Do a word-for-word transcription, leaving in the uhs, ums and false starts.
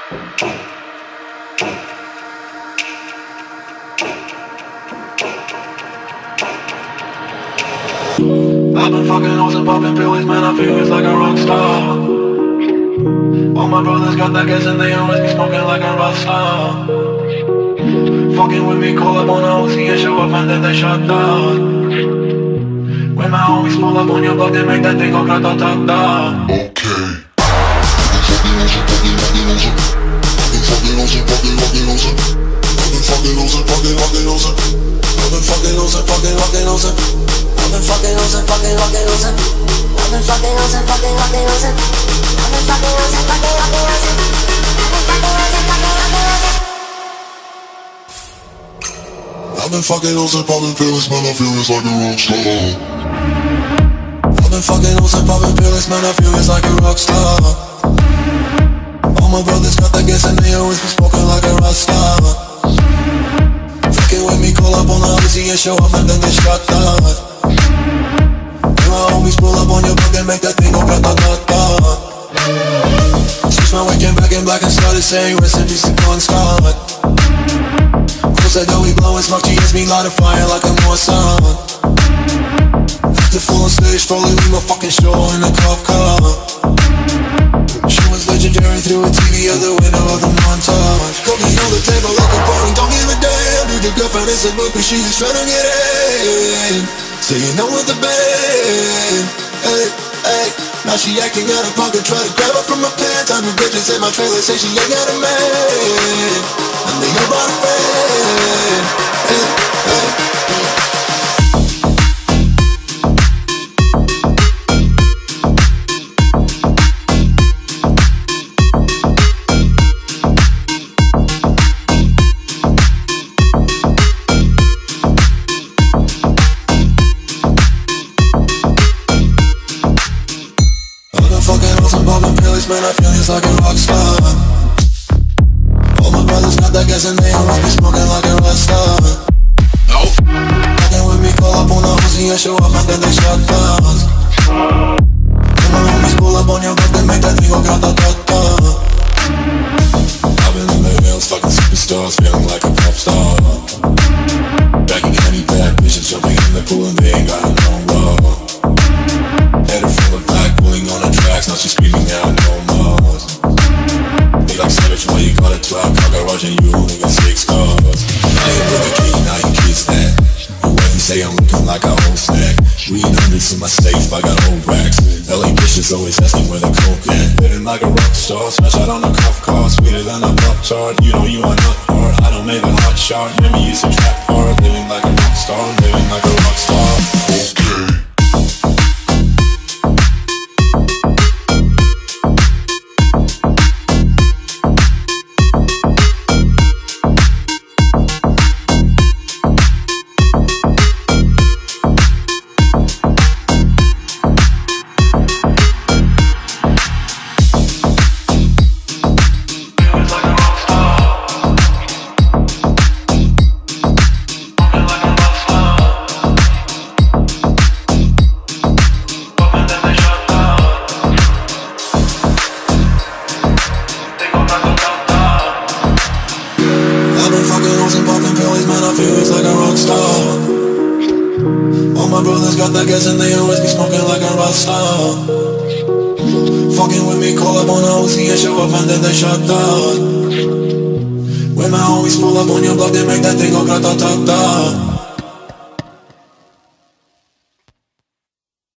I've been fucking hoes and popping pills, man, I feel it's like a rock star. All my brothers got that gas and they always be smoking like a rock star. Fucking with me, call up on a O C and show up and then they shut down. When my homies pull up on your block, they make that thing go grata-ta-ta. Okay. Fucking losing, fucking, fucking losing. I've been fucking losing, fucking, fucking losing. I've been fucking losing, fucking, fucking losing. I've been fucking losing, fucking, fucking losing. I've been fucking losing, fucking, fucking losing. I've been fucking losing, fucking, fucking losing. I've been fucking losing, fucking, fucking losing. I've been fucking losing, popping pills, man, I feel it's like a rock star. I've been fucking hoes and popping pills, man, I feel it's like a rock star. All my brothers got that gas and they always be smoking like a rock star. Fucking with me, call up on the O C and show up and then they shut down. When my homies pull up on your block, they make that thing go grata-ta-ta. Switch my weekend back in black and started saying rest in peace to Bon Scott. Cool said that we blowin' smoke, G S me light a fire like a Mossad. After full on stage, probably leave my fucking show in a cop car. She was legendary through a T V out the window of the montage. Cooking on the table like a party, don't give a damn. Dude, the girlfriend is a book, but she just tryna get in. Saying no with the band. Hey, hey. Now she acting out of pocket, try to grab her from my pants. I'm the bitches in my trailer, say she ain't got a man. And they know about a friend. Hey, hey. Man, I feel it's like a rock star. All my brothers got that gas and they always be smoking like a rock star. Nope. Fucking with me, call up on the O C and show up and then they shut down. When my homies pull up on your block, they make that thing go grata-ta-ta. I've been in the hills, fucking superstars, feeling like a pop star. Backing any bad bitches, jumping in the pool and they ain't got no love. Head full of black, pulling on the tracks, now she's screaming out no more. They like savage, why you got a twelve car garage and you only got six cars. I ain't with a key, now you kiss that. Your wife you say I'm looking like a whole snack. Reading hundreds in my safe, I got old racks. L A bitches always asking where the coke at. Living like a rock star, smash out on a cop car. Sweeter than a pop tart, you know you are not hard. I don't make a hot shot, never use a trap hard. Living like a rock star, living like a rock star. Okay. And they always be smoking like a rock star. Fucking with me, call up on the O C and show up and then they shut down. When my homies pull up on your block, they make that thing go grata-ta-ta.